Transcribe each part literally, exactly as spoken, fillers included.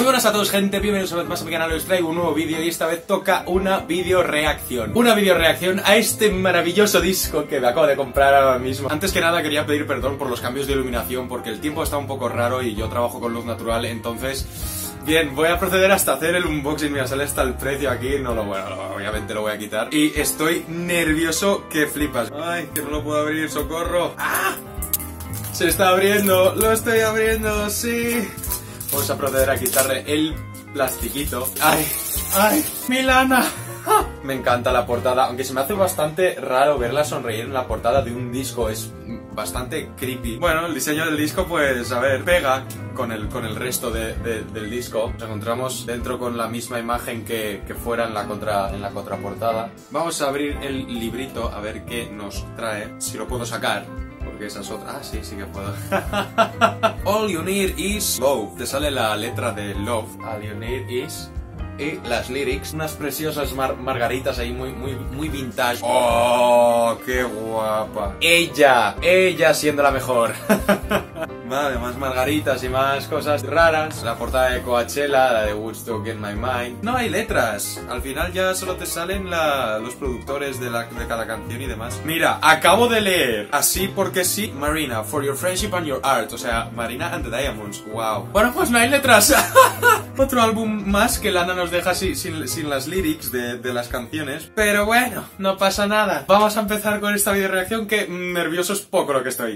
Muy buenas a todos, gente, bienvenidos una vez más a mi canal. Os traigo un nuevo vídeo y esta vez toca una vídeo reacción. Una vídeo reacción a este maravilloso disco que me acabo de comprar ahora mismo. Antes que nada quería pedir perdón por los cambios de iluminación porque el tiempo está un poco raro y yo trabajo con luz natural, entonces... Bien, voy a proceder hasta hacer el unboxing. Mira, sale hasta el precio aquí. No lo bueno, no, obviamente lo voy a quitar. Y estoy nervioso que flipas. Ay, que no lo puedo abrir, socorro. ¡Ah! Se está abriendo, lo estoy abriendo, sí. Vamos a proceder a quitarle el plastiquito. ¡Ay! ¡Ay! ¡Milana! ¡Ah! Me encanta la portada, aunque se me hace bastante raro verla sonreír en la portada de un disco. Es bastante creepy. Bueno, el diseño del disco, pues, a ver, pega con el, con el resto de, de, del disco. Nos encontramos dentro con la misma imagen que, que fuera en la, contra, en la contraportada. Vamos a abrir el librito a ver qué nos trae, si lo puedo sacar. Porque esa es otra. Ah, sí, sí que puedo. All you need is love. Te sale la letra de love. All you need is... Y las lyrics, unas preciosas mar margaritas ahí muy, muy, muy vintage. ¡Oh, qué guapa! Ella, ella siendo la mejor. Vale, más margaritas y más cosas raras. La portada de Coachella, la de Woodstock in My Mind. No hay letras. Al final ya solo te salen la, los productores de, la, de cada canción y demás. Mira, acabo de leer, así porque sí, Marina, for your friendship and your art. O sea, Marina and the Diamonds. Wow. Bueno, pues no hay letras. Otro álbum más que Lana nos deja sin, sin, sin las lyrics de, de las canciones. Pero bueno, no pasa nada. Vamos a empezar con esta video reacción que nervioso es poco lo que estoy.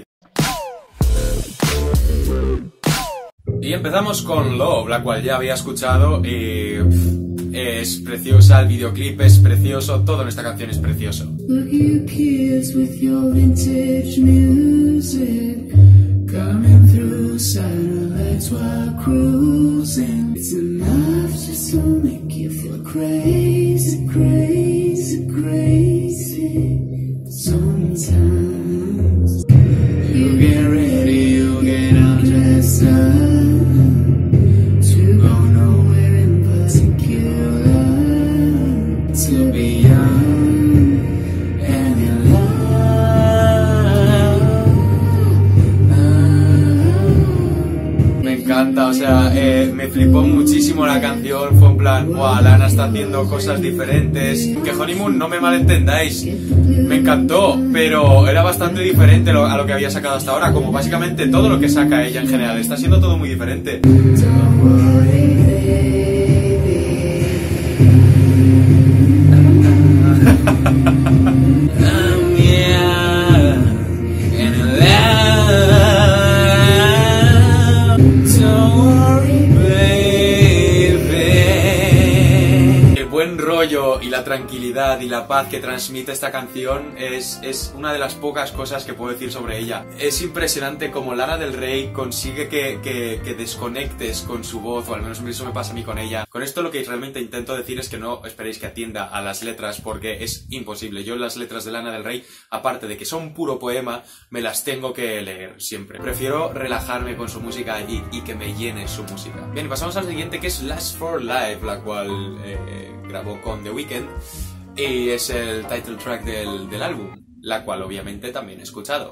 Y empezamos con Love, la cual ya había escuchado y pff, es preciosa, el videoclip es precioso, todo en esta canción es precioso. Look you kids with your vintage music coming through satellites while cruising. It's enough just to make you feel crazy, crazy, crazy. Sometimes you get ready, you get all dressed up. O sea, eh, me flipó muchísimo la canción. Fue en plan, wow, Lana está haciendo cosas diferentes. Que Honeymoon, no me malentendáis, me encantó, pero era bastante diferente a lo que había sacado hasta ahora. Como básicamente todo lo que saca ella en general, está siendo todo muy diferente. Y la tranquilidad y la paz que transmite esta canción es, es una de las pocas cosas que puedo decir sobre ella. Es impresionante como Lana del Rey consigue que, que, que desconectes con su voz, o al menos eso me pasa a mí con ella. Con esto lo que realmente intento decir es que no esperéis que atienda a las letras, porque es imposible. Yo las letras de Lana del Rey, aparte de que son puro poema, me las tengo que leer siempre. Prefiero relajarme con su música y, y que me llene su música. Bien, y pasamos al siguiente, que es Last for Life, la cual eh, grabó con The Weeknd. Y es el title track del, del álbum, la cual obviamente también he escuchado.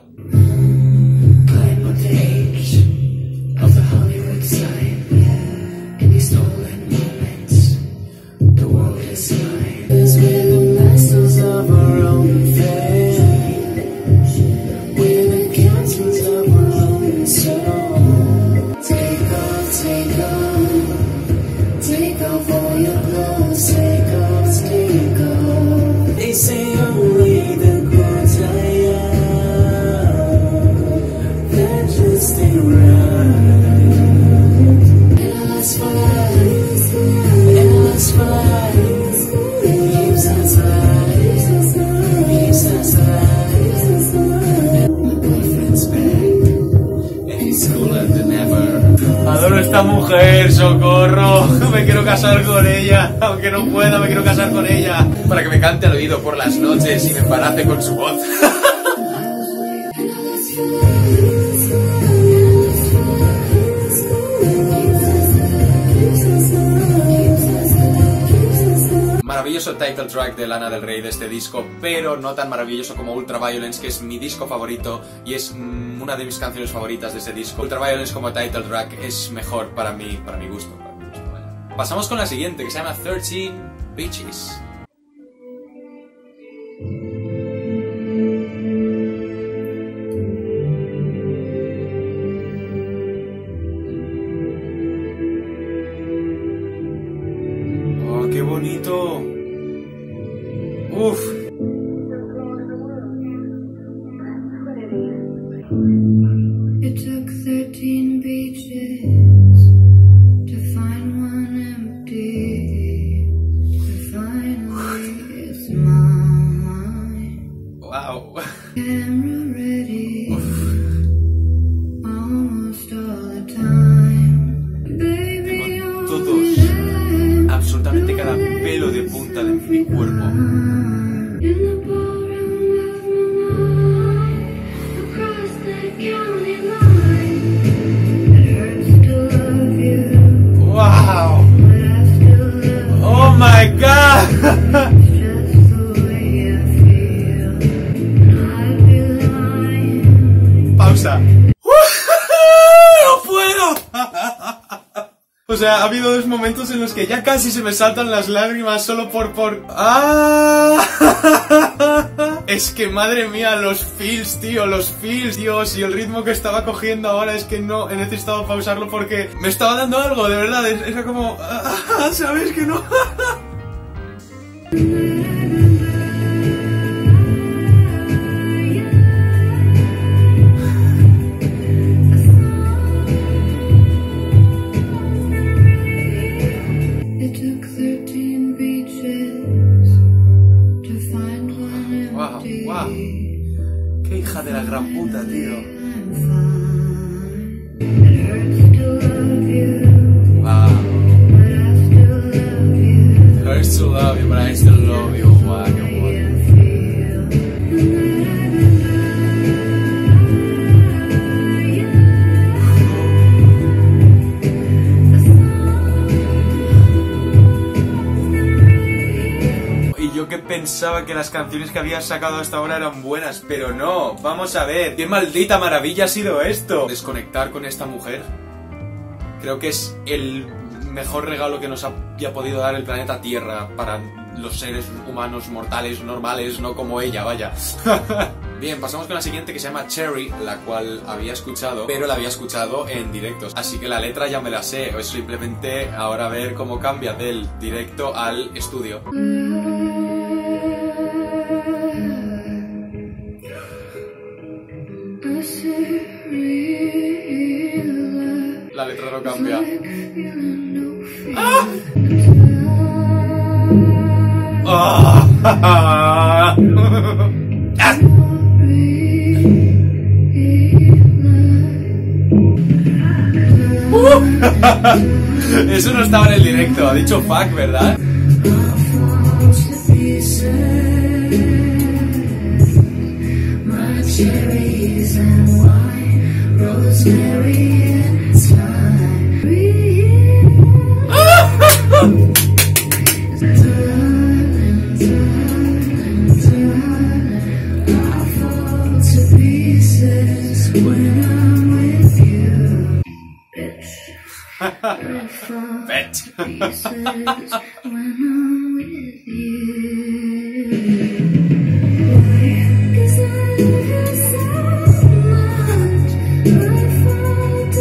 Adoro esta mujer, socorro. Me quiero casar con ella. Aunque no pueda, me quiero casar con ella. Para que me cante al oído por las noches y me embarace con su voz. Maravilloso title track de Lana del Rey de este disco, pero no tan maravilloso como Ultraviolence, que es mi disco favorito y es mm, una de mis canciones favoritas de ese disco. Ultraviolence como title track es mejor para mí, para mi gusto. Para mi gusto. Pasamos con la siguiente, que se llama thirteen Beaches. Oh, qué bonito. Uf. It took thirteen beaches to find one empty, to finally it's mine. Wow. Camera ready, almost all the time. Baby, Tengo todos, absolutamente cada pelo de punta de mi cuerpo. in the ballroom of my mind, across the county line. It hurts to love you, Wow. but I still love you. Oh my god. Just the way I feel, and I'd be lying. Pausa. ¡No puedo! O sea, ha habido dos momentos en los que ya casi se me saltan las lágrimas solo por... por... ¡Ah! Es que madre mía, los feels, tío, los feels, Dios, y el ritmo que estaba cogiendo ahora es que no, he necesitado pausarlo porque me estaba dando algo, de verdad, es- era como... ah, ¿sabes que no? It took thirteen beaches to find one Wow, empty. wow. Qué hija de la gran puta, tío. I'm fine. It hurts to love you, Wow. but I still love you. Hurts to love you, but I still love you. Wow, qué bueno. I feel, and Y yo que pensaba que las canciones que había sacado hasta ahora eran buenas, pero no, vamos a ver, qué maldita maravilla ha sido esto. Desconectar con esta mujer, creo que es el mejor regalo que nos haya podido dar el planeta Tierra para los seres humanos mortales, normales, no como ella, vaya. Bien, pasamos con la siguiente que se llama Cherry, la cual había escuchado, pero la había escuchado en directos. Así que la letra ya me la sé, es simplemente ahora ver cómo cambia del directo al estudio. I say real La letra no cambia. like feeling no fear. ¡Ah! Eso no estaba en el directo, ha dicho fuck, ¿verdad? Cherries and wine, rosemary and thyme. Darling, darling, darling, I fall to pieces when I'm with you, bitch. I fall Bet. to pieces when I'm with you. Cause I love you so much, I fall to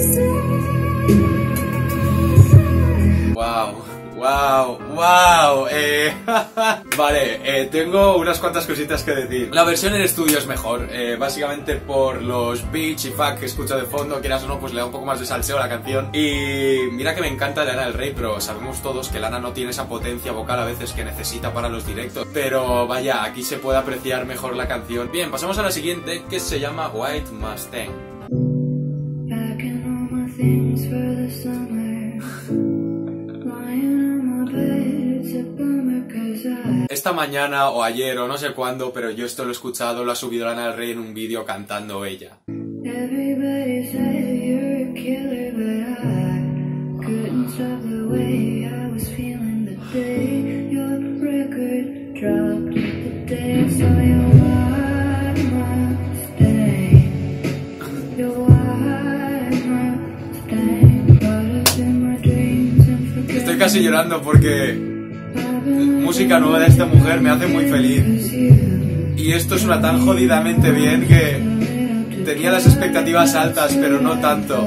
pieces. Wow, wow, wow. Eh, vale, eh, tengo unas cuantas cositas que decir. La versión en estudio es mejor, eh, básicamente por los beats y fuck que escucho de fondo, quieras o no, pues le da un poco más de salseo a la canción. Y mira que me encanta Lana del Rey, pero sabemos todos que Lana no tiene esa potencia vocal a veces que necesita para los directos. Pero vaya, aquí se puede apreciar mejor la canción. Bien, pasamos a la siguiente, que se llama White Mustang. Packing all my things for the summer, lying on my bed, it's a bummer cause I Esta mañana o ayer o no sé cuándo, pero yo esto lo he escuchado, lo ha subido Lana del Rey en un vídeo cantando ella. everybody said you're a killer, but I couldn't stop the way I was feeling the day your record dropped, the day I saw your white Mustang, your white Mustang, caught up in my dreams and forget. casi llorando porque música nueva de esta mujer me hace muy feliz. Y esto suena tan jodidamente bien que tenía las expectativas altas, pero no tanto.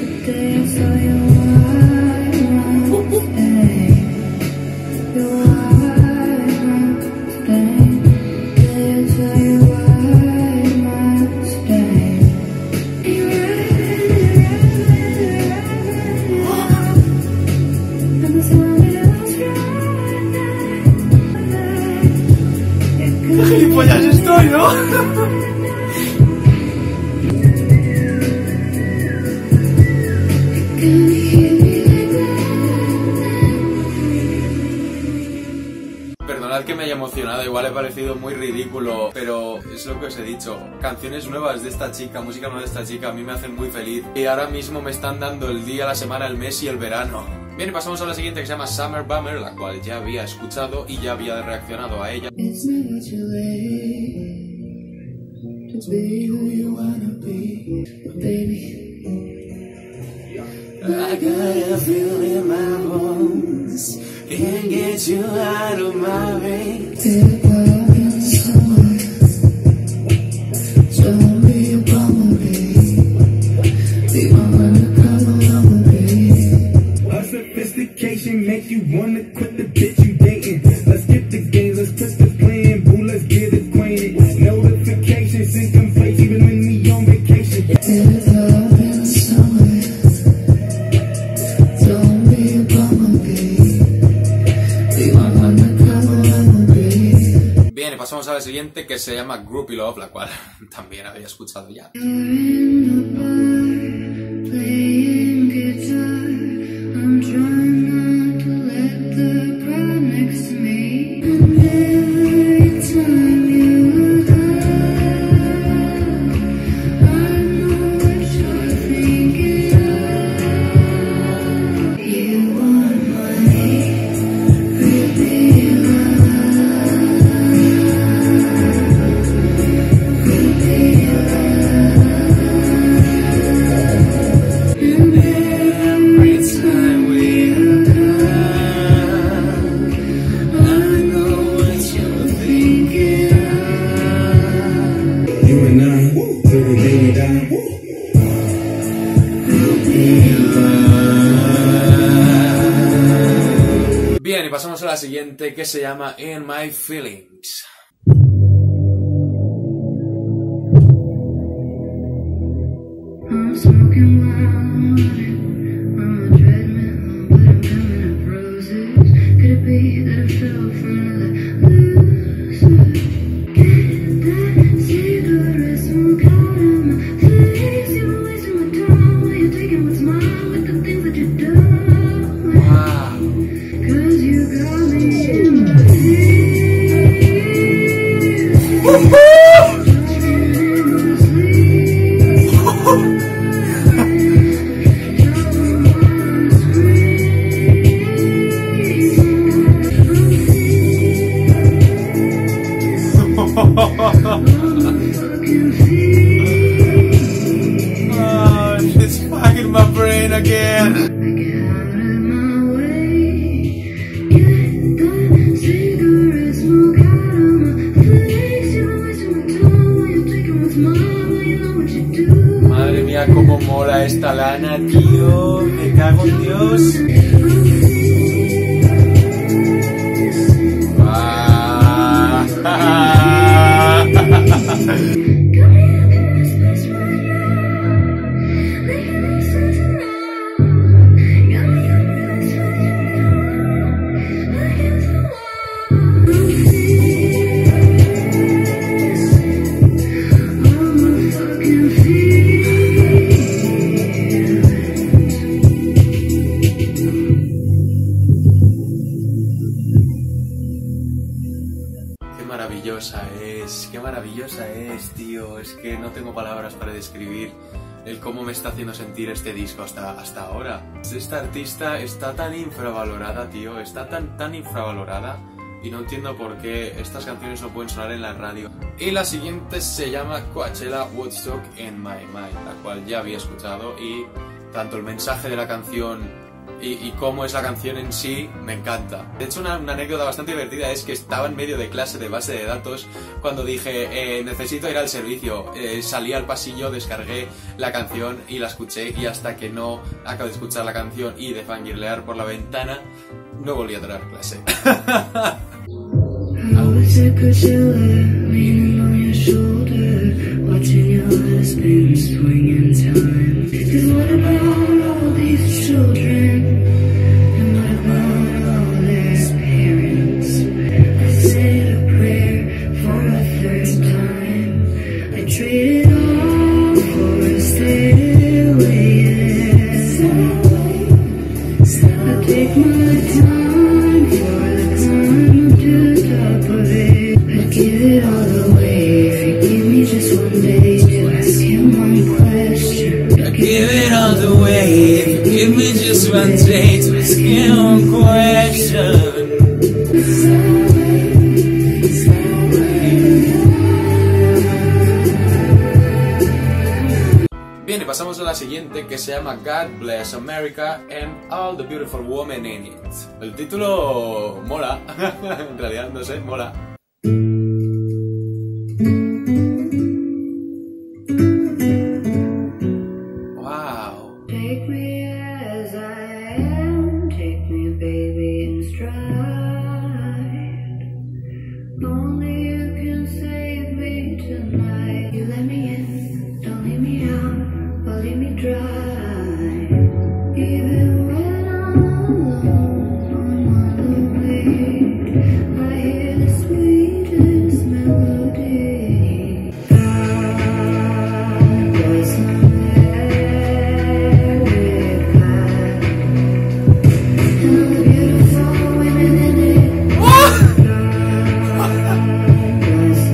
¡Qué gilipollas estoy, ¿no? Perdonad que me haya emocionado, igual he parecido muy ridículo, pero es lo que os he dicho. Canciones nuevas de esta chica, música nueva de esta chica, a mí me hacen muy feliz. Y ahora mismo me están dando el día, la semana, el mes y el verano. Bien, y pasamos a la siguiente, que se llama Summer Bummer, la cual ya había escuchado y ya había reaccionado a ella. It's never too late to be who you wanna be, baby. I got a feeling in my bones, can't get you out of my veins. Take love in summer, don't be a bumblebee, be my undercover bumblebee. Our sophistication make you wanna quit the bitch you dating. Let's get the game, let's put the plan, boo, let's get acquainted. Notifications system place even when we on vacation. Take love in summer, don't be a bumblebee, be my undercover bumblebee. Bien, y pasamos a la siguiente, que se llama Groupie Love, la cual también había escuchado ya. You're in the bar, playing guitar. I'm trying not to let the crowd next to me. And every time you call, I know what you're thinking of. You want my creepy love, creepy love. And every time we are done, I know what you're thinking of. You and I, till the day we die. Bien, y pasamos a la siguiente, que se llama In My Feelings. I'm smoking while I'm running on a treadmill, but I'm coming up roses. Could it be that I fell for another loser? Get that cigarette smoke out of my face. You're wasting my time while you're taking what's mine with the things that you do. Wow. Cause you got me in my head. Oh, it's fucking my brain again. Get out of my way. Get that cigarette smoke out of my face. You're wasting my time while you're taking what's mine. Well, you know what you do. Madre mía, cómo mola esta lana, tío. Me cago en Dios. maravillosa es, qué maravillosa es, tío. Es que no tengo palabras para describir el cómo me está haciendo sentir este disco hasta, hasta ahora. Esta artista está tan infravalorada, tío, está tan, tan infravalorada y no entiendo por qué estas canciones no pueden sonar en la radio. Y la siguiente se llama Coachella Woodstock in My Mind, la cual ya había escuchado y tanto el mensaje de la canción y, y cómo es la canción en sí, me encanta. De hecho, una, una anécdota bastante divertida es que estaba en medio de clase de base de datos cuando dije, eh, necesito ir al servicio. Eh, salí al pasillo, descargué la canción y la escuché, y hasta que no acabo de escuchar la canción y de fangirlear por la ventana, no volví a tener clase. I was a Coachella, leaning on your shoulder, watching your husband swing in time. 'Cause what about all these children? And what about all their parents? I said a prayer for a third time. I traded all for a stairway there. I take my time for the climb to the top of it. I'd give it all away if you give me just one day to ask him one question. I give it all the way if you give me just one day to ask him one question. Bien, y pasamos a la siguiente, que se llama God Bless America and All the Beautiful Women in It. El título mola, en realidad no sé, mola. Wow. Take me as I am, take me baby in stride. Only you can save me tonight. You let me in, don't leave me out, or leave me dry. Even when I'm alone on the way, I hear the sweetest melody. God bless America and the beautiful women in it. God bless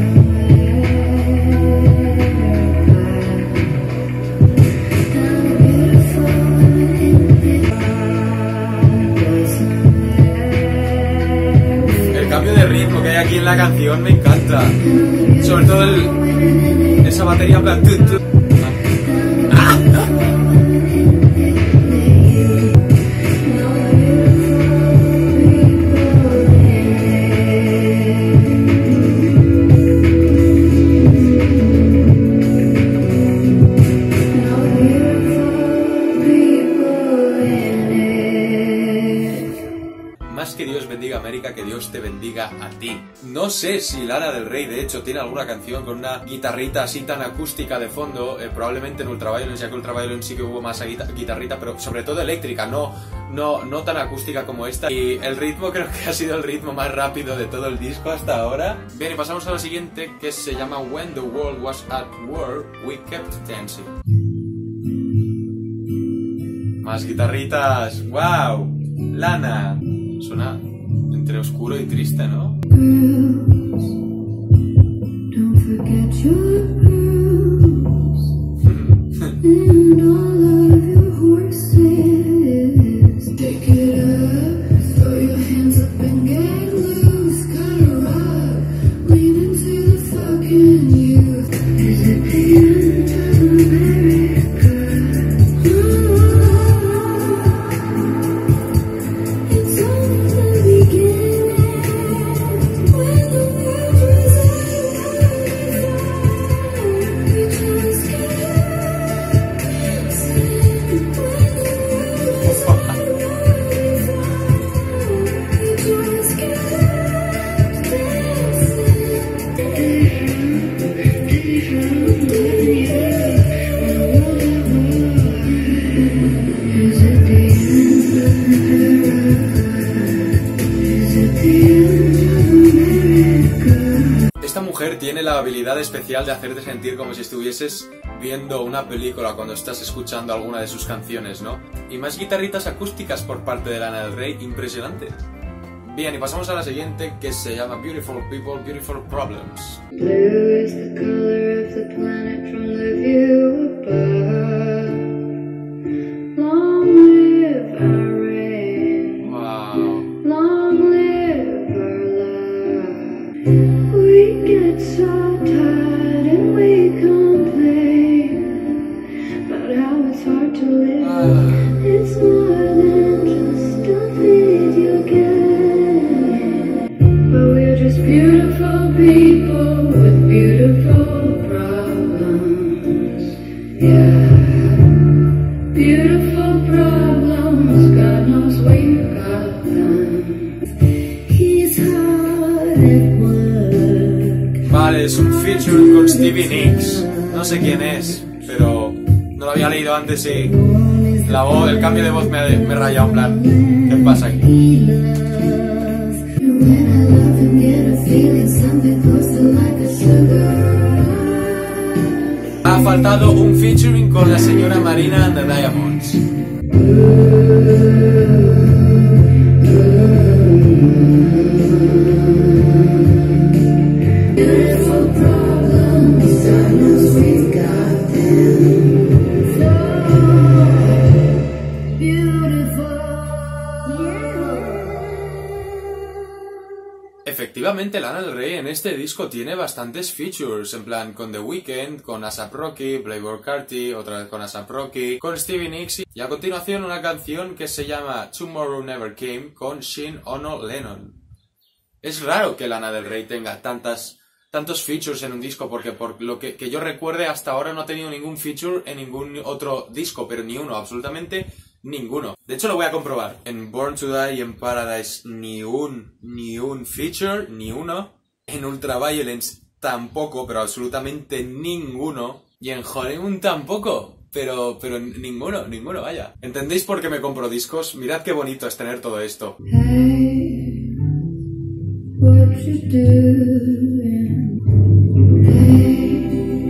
El cambio de ritmo que hay aquí en la canción me encanta. Sobre todo el, esa batería en plan... tu, tu. ¡Ah! Más que Dios bendiga América, que Dios te bendiga a ti. No sé si Lana del Rey, de hecho, tiene alguna canción con una guitarrita así tan acústica de fondo, eh, probablemente en Ultraviolence, ya que Ultraviolence sí que hubo más guitarrita, pero sobre todo eléctrica, no, no, no tan acústica como esta. Y el ritmo creo que ha sido el ritmo más rápido de todo el disco hasta ahora. Bien, y pasamos a la siguiente, que se llama When the World Was at War, We Kept Dancing. Más guitarritas, wow, Lana. Suena entre oscuro y triste, ¿no? girls, don't forget your pearls and all of your horses. Take it up, throw your hands up and get loose. Gotta rock, lean into the fucking youth. Is it the end of America? It's only the beginning. When the world was at we just kept dancing. When the world was at we just kept Esta mujer tiene la habilidad especial de hacerte sentir como si estuvieses viendo una película cuando estás escuchando alguna de sus canciones, ¿no? Y más guitarritas acústicas por parte de Lana del Rey, impresionante. Bien, y pasamos a la siguiente, que se llama Beautiful People, Beautiful Problems. Blue is the color of the planet from the view above. Long live our reign. Wow. Long live our love. We get so tired and we complain about how it's hard to live. Ah. It's more than just Beautiful people with beautiful problems. Yeah. Beautiful problems, God knows we got them. He's hard at work. Vale, es un feature con Stevie Nicks. No sé quién es, pero no lo había leído antes y la voz, el cambio de voz me ha, me ha rayado en plan. ¿Qué pasa aquí? Ha faltado un featuring con la señora Marina and the Diamonds. Efectivamente, Lana Del Rey en este disco tiene bastantes features, en plan con The Weeknd, con A$AP Rocky, Playboi Carti, otra vez con A$AP Rocky, con Stevie Nicks y a continuación una canción que se llama Tomorrow Never Came con Sean Ono Lennon. Es raro que Lana Del Rey tenga tantas, tantos features en un disco porque por lo que, que yo recuerde hasta ahora no ha tenido ningún feature en ningún otro disco, pero ni uno, absolutamente ninguno. De hecho lo voy a comprobar. En Born to Die y en Paradise ni un, ni un feature, ni uno. En Ultraviolence tampoco, pero absolutamente ninguno. Y en Honeymoon tampoco, pero, pero ninguno, ninguno, vaya. ¿Entendéis por qué me compro discos? Mirad qué bonito es tener todo esto. Hey, what you doing? Hey,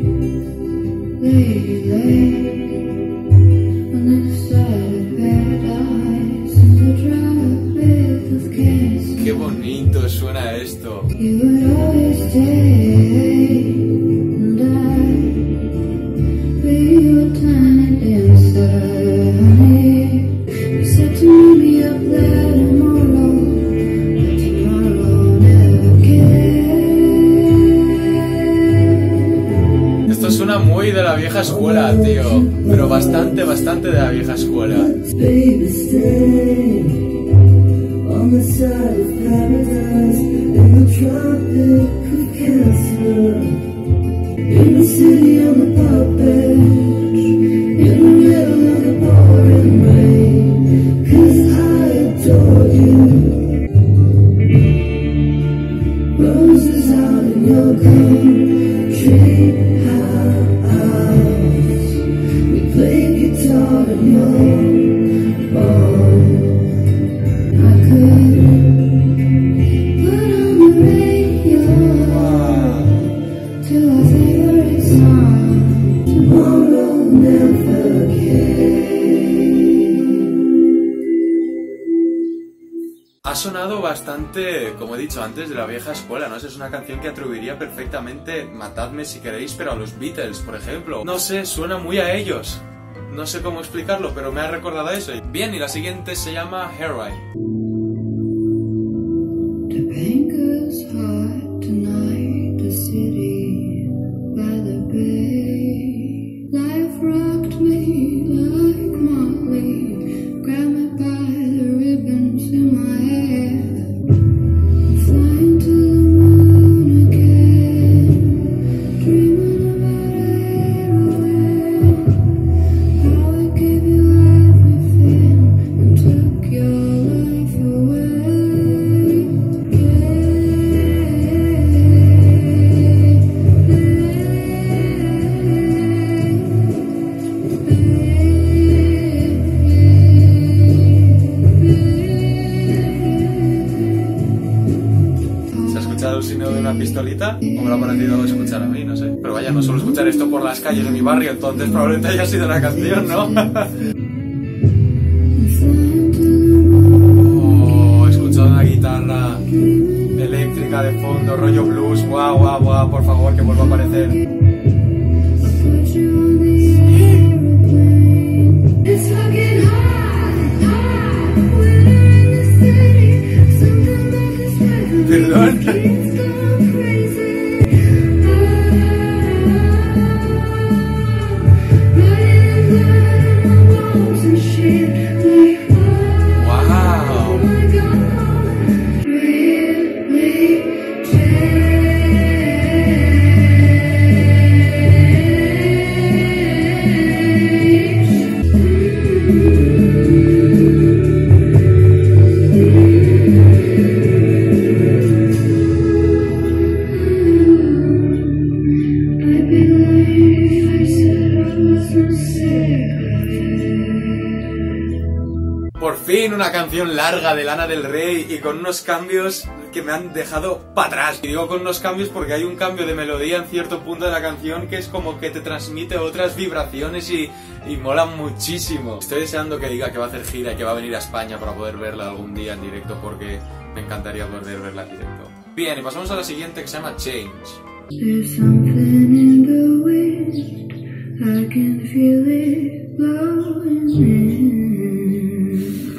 lady, lady, on the side of paradise, and the drive with cancer. Qué bonito suena esto. You would always stay, and I'd be your tiny dancer, honey. You said to meet me up there tomorrow, but tomorrow never came. Esto suena muy de la vieja escuela, tío. Pero bastante, bastante de la vieja escuela. Baby, stay on the side of paradise in the Tropic of Cancer, in the city on the park bench, in the middle of the pouring rain, 'cause I adore you. Roses out in your country house, we play guitar in your barn. I could put on the radio to our favorite song. Tomorrow never came. Ha sonado bastante, como he dicho antes, de la vieja escuela, ¿no? Es una canción que atribuiría perfectamente, matadme si queréis, pero a los Beatles, por ejemplo. No sé, suena muy a ellos. No sé cómo explicarlo, pero me ha recordado a eso. Bien, y la siguiente se llama Hairline. Topanga's hot tonight, the city by the bay. Life rocked me like Molly, grabbed me by the ribbons in my hair. Flying to the moon again, dreaming about Hairline. How I gave you everything and took your life away. ¿Se ha escuchado el sonido de una pistolita? ¿O me lo ha parecido escuchar a mí? No sé. Pero vaya, no suelo escuchar esto por las calles de mi barrio, entonces probablemente haya sido una canción, ¿no? Oh, he escuchado una guitarra eléctrica de fondo, rollo blues. Guau, guau, guau, por favor, que vuelva a aparecer. Put you on the airplane. It's fucking hot, hot. When I'm in the city, something about this life. Perdón. It's gone crazy. Riding in my walls and shit. Like, Wow. oh my God. Really fin una canción larga de Lana del Rey y con unos cambios que me han dejado para atrás. Y digo con unos cambios porque hay un cambio de melodía en cierto punto de la canción que es como que te transmite otras vibraciones y, y mola muchísimo. Estoy deseando que diga que va a hacer gira y que va a venir a España para poder verla algún día en directo porque me encantaría poder verla en directo. Bien, y pasamos a la siguiente que se llama Change. There's something in the wind, I can feel it blowing in.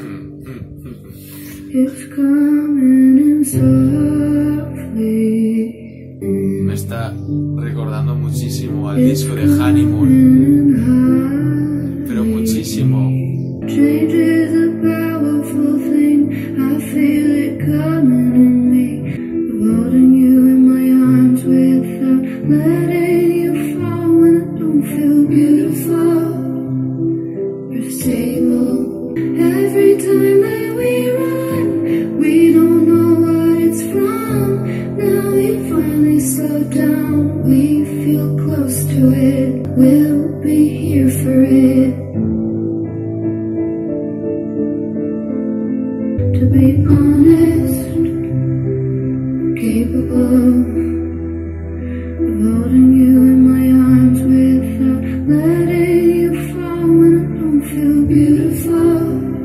It's coming in softly. Me está recordando muchísimo al disco de Honeymoon, pero muchísimo. Change is a powerful thing, I feel it coming in me. Holding you in my arms without letting you fall when I don't feel beautiful or stable. Every time that we run, we don't know what it's from. Now we finally slow down, we feel close to it. We'll be here for it. To be honest, capable of holding you in my arms without letting you fall when I don't feel beautiful.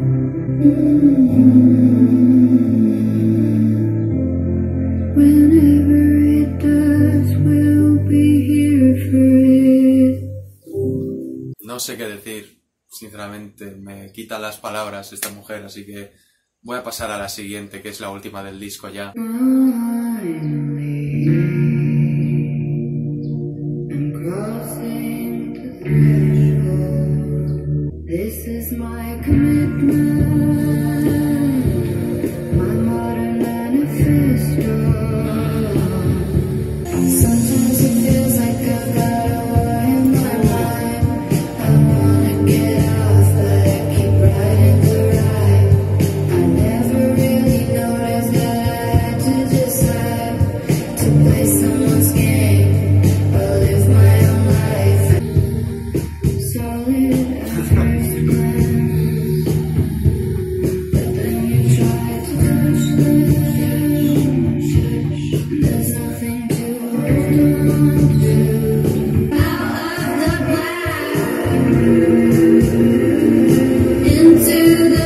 Mm-hmm. Whenever it does, we'll be here for it. No sé qué decir, sinceramente, me quita las palabras esta mujer, así que voy a pasar a la siguiente, que es la última del disco ya. This is my commitment, my modern manifesto. Sometimes it feels like I've got a war in my mind. I wanna get off, but I keep riding the ride. I never really noticed that I had to decide to play someone's game or live my own life. Solid at first glance, but then you try to touch them. There's nothing to hold on to. Out of the black, into the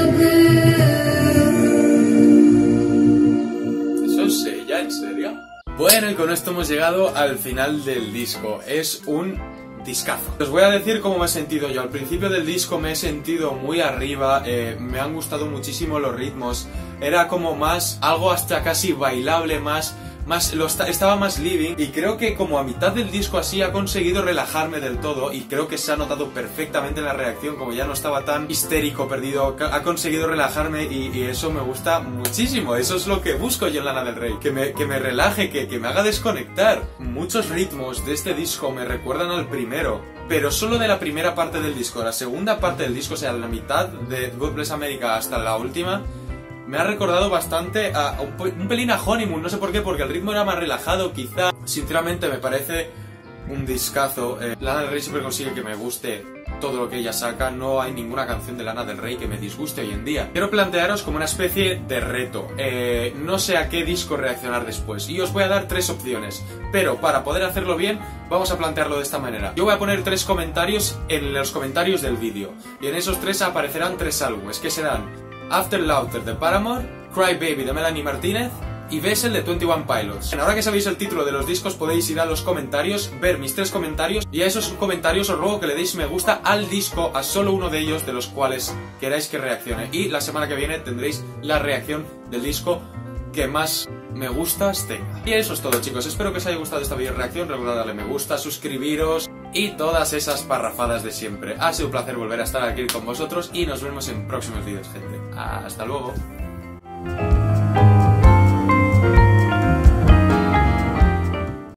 blue. ¿Eso es ella? ¿En serio? Bueno, y con esto hemos llegado al final del disco. Es un discazo. Os voy a decir cómo me he sentido yo. Al principio del disco me he sentido muy arriba, eh, me han gustado muchísimo los ritmos. Era como más, algo hasta casi bailable, más... Más, lo esta, estaba más living y creo que como a mitad del disco así ha conseguido relajarme del todo y creo que se ha notado perfectamente en la reacción, como ya no estaba tan histérico, perdido, ha conseguido relajarme y, y eso me gusta muchísimo. Eso es lo que busco yo en Lana del Rey, que me, que me relaje, que, que me haga desconectar. Muchos ritmos de este disco me recuerdan al primero, pero solo de la primera parte del disco. La segunda parte del disco, o sea, la mitad de God Bless America hasta la última, me ha recordado bastante a un, un pelín a Honeymoon, no sé por qué, porque el ritmo era más relajado, quizá. Sinceramente me parece un discazo. eh, Lana del Rey siempre consigue que me guste todo lo que ella saca, no hay ninguna canción de Lana del Rey que me disguste hoy en día. Quiero plantearos como una especie de reto, eh, no sé a qué disco reaccionar después, y os voy a dar tres opciones, pero para poder hacerlo bien, vamos a plantearlo de esta manera. Yo voy a poner tres comentarios en los comentarios del vídeo, y en esos tres aparecerán tres álbumes, que serán After Laughter de Paramore, Cry Baby de Melanie Martínez y Vessel de veintiuno Pilots. Ahora que sabéis el título de los discos podéis ir a los comentarios, ver mis tres comentarios y a esos comentarios os ruego que le deis me gusta al disco, a solo uno de ellos de los cuales queráis que reaccione. Y la semana que viene tendréis la reacción del disco que más me gustas tenga. Y eso es todo, chicos, espero que os haya gustado esta video reacción, recordad darle me gusta, suscribiros y todas esas parrafadas de siempre. Ha sido un placer volver a estar aquí con vosotros y nos vemos en próximos vídeos, gente. Hasta luego.